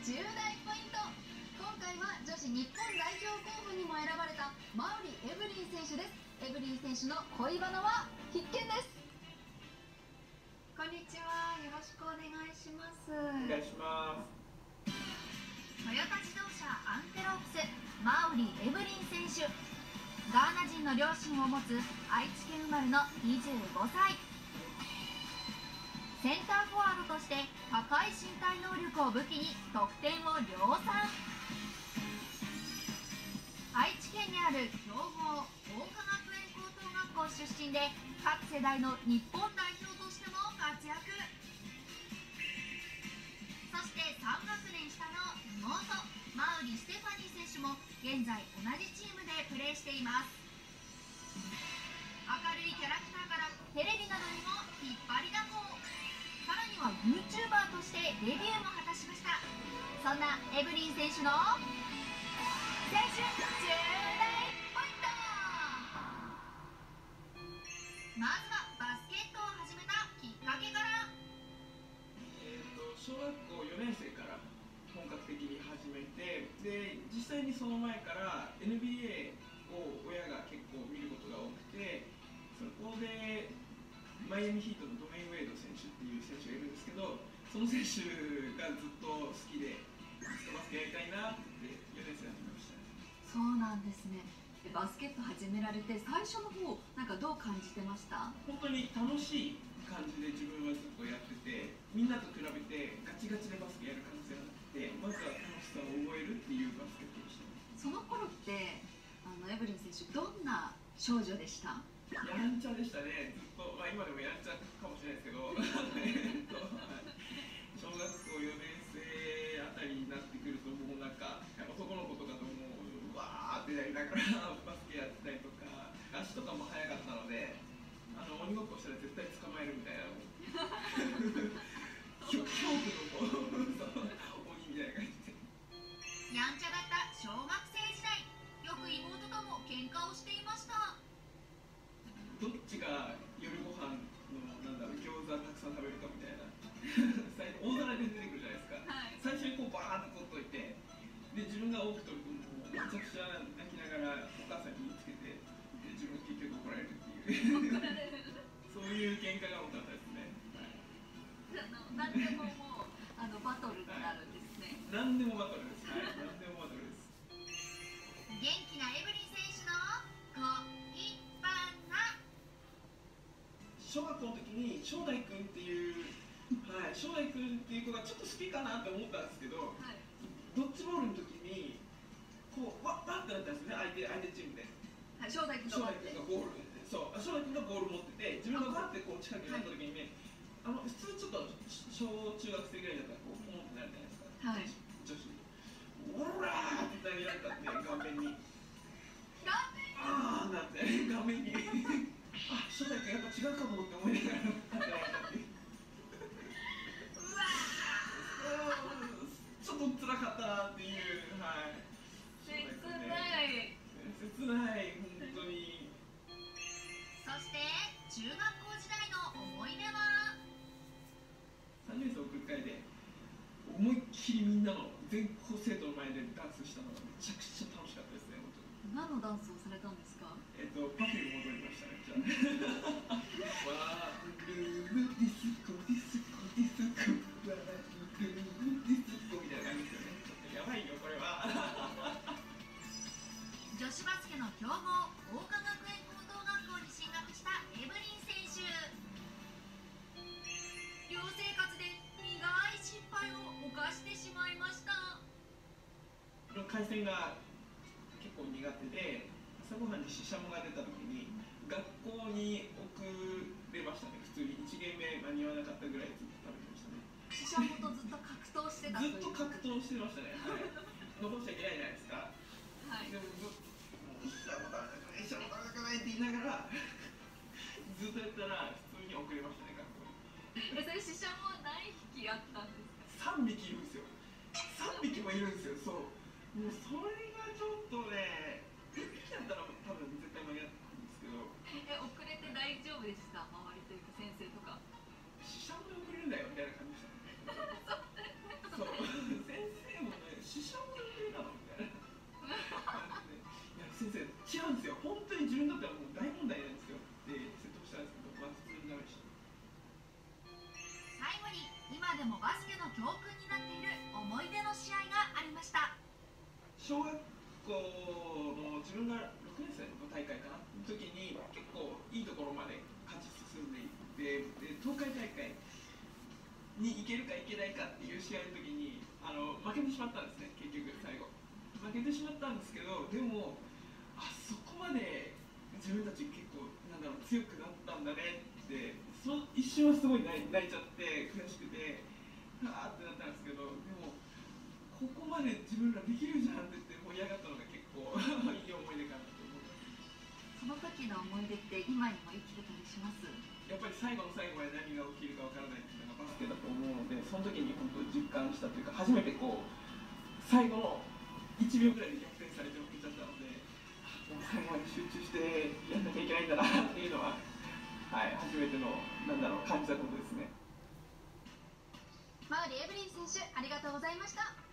重大ポイント。今回は女子日本代表候補にも選ばれた馬瓜エブリン選手です。エブリン選手の恋バナは必見です。こんにちは、よろしくお願いします。 お願いします。 トヨタ自動車アンテロープス馬瓜エブリン選手、ガーナ人の両親を持つ愛知県生まれの25歳。センターフォワードとして高い身体能力を武器に得点を量産。愛知県にある強豪桜花学園高等学校出身で、各世代の日本代表としても活躍。そして3学年下の妹馬瓜ステファニー選手も現在同じチームでプレーしています。明るいキャラクターからテレビなどにも引っ張りだこ。さらには YouTuber としてデビューも果たしました。そんなエブリン選手の青春重大ポイント。まずはバスケットを始めたきっかけから。 小学校4年生から本格的に始めて、で実際にその前から NBA を親が結構見ることが多くて、そこでマイアミヒートのドメイン・ウェイド選手っていう選手がいるんですけど、その選手がずっと好きでバスケやりたいなって4年生に始めました。 そうなんですね。バスケット始められて最初の方なんかどう感じてました？ 本当に楽しい感じで自分はずっとやってて、みんなと比べてガチガチでバスケやる感じじゃなくて、まずは楽しさを覚えるっていうバスケットでした。 その頃ってエブリン選手どんな少女でした？ やんちゃでしたね、ずっと、今でもやんちゃかもしれないですけど小学校4年生あたりになってくると、もうなんか男の子とかともうわーってやりながらバスケやってたりとか、足とかも速かったので、鬼ごっこしたら絶対捕まえるみたいな恐怖の鬼みたいな感じで。 やんちゃだった小学生時代、よく妹とも喧嘩をしていました。 どっちが夜ご飯の餃子たくさん食べるかみたいな大皿で出てくるじゃないですか、はい、最初にこうバーッと取っといて、で自分が多く取るともうめちゃくちゃ泣きながらお母さんに言いつけて、で自分結局怒られるっていうそういう喧嘩が多かったですね、はい、 何でももうバトルになるんですね。 何でもバトルです、はい、何でもバトルです。 元気なエブリン選手の恋バナ。 小学校の時に正代君っていう、はい、正代君っていう子がちょっと好きかなって思ったんですけど、はい、ドッジボールの時にこうわっってなったんですよね、相手チームで。 はい、正代君がゴール、そう、正代君がボール持ってて、自分がバッてこう近くになった時にね、普通ちょっと小中学生ぐらいだったらこうポンってなるじゃないですか、はい、女子にオラーって投げられたって顔面にあーなって顔面にあ、正代君やっぱ違うかもって思いながらちょっと辛かったなっていう、はい、 切ない切ない、本当に。 そして中学校時代の思い出は 3年生送る会で思いっきりみんなの全校生徒の前でダンスしたのがめちゃくちゃ楽しかったですね、本当に。 何のダンスをされたんですか？ パフューム踊りましたね、じゃあワンルームディスコディスコディスコワンルームディスコみたいな感じですよね。ちょっとやばいよこれは女子バスケの強豪桜花学園高等学校に進学したエブリン選手。寮生活で苦い失敗を犯してしまいました。 海鮮が結構苦手で、朝ごはんにししゃもが出た時に学校に送れましたね。普通に1限目間に合わなかったぐらいずっと食べてましたね。 ししゃもとずっと格闘してたという。 ずっと格闘してましたね、はい、残しちゃいけないじゃないですか、はい、でもししゃも食べたくない、ししゃも食べたくないって言いながらずっとやったら普通に送れましたね、学校に。 それししゃもは何匹あったんですか？ 3匹いるんですよ。3匹もいるんですよ。そう、もうそれがちょっとね、1匹だったら多分絶対間に合ったんですけど。 遅れて大丈夫でした？周りというか先生とか。 ししゃもで遅れるんだよみたいな感じでしたねそう先生自分にとってはもう大問題なんですよで説得したんですけど、まあ、普通にダメでした。 最後に今でもバスケの教訓になっている思い出の試合がありました。 小学校の自分が6年生の大会かなの時に結構いいところまで勝ち進んでいってで東海大会に行けるか行けないかっていう試合の時に負けてしまったんですね。結局最後負けてしまったんですけど、でもそこまで自分たち結構強くなったんだねって一瞬はすごい泣いちゃって悔しくてあーってなったんですけど、でもここまで自分らできるじゃんって言って盛り上がったのが結構いい思い出かなと思います。 その時の思い出って今にも生きてたりします？ やっぱり最後の最後まで何が起きるかわからないっていうのがバスケだと思うので、その時に本当実感したというか初めて最後の1秒ぐらいで逆転されて負けちゃったので、もう最後まで集中してやんなきゃいけないんだなっていうのは、はい、初めての感じたことですね。 馬瓜エブリン選手、ありがとうございました。